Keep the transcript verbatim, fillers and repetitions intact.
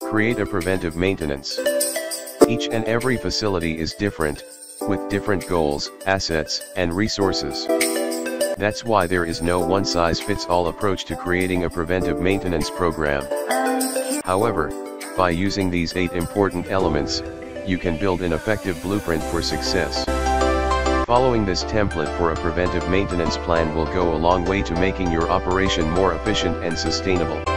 Create a preventive maintenance. Each and every facility is different, with different goals, assets, and resources. That's why there is no one-size-fits-all approach to creating a preventive maintenance program. However, by using these eight important elements, you can build an effective blueprint for success. Following this template for a preventive maintenance plan will go a long way to making your operation more efficient and sustainable.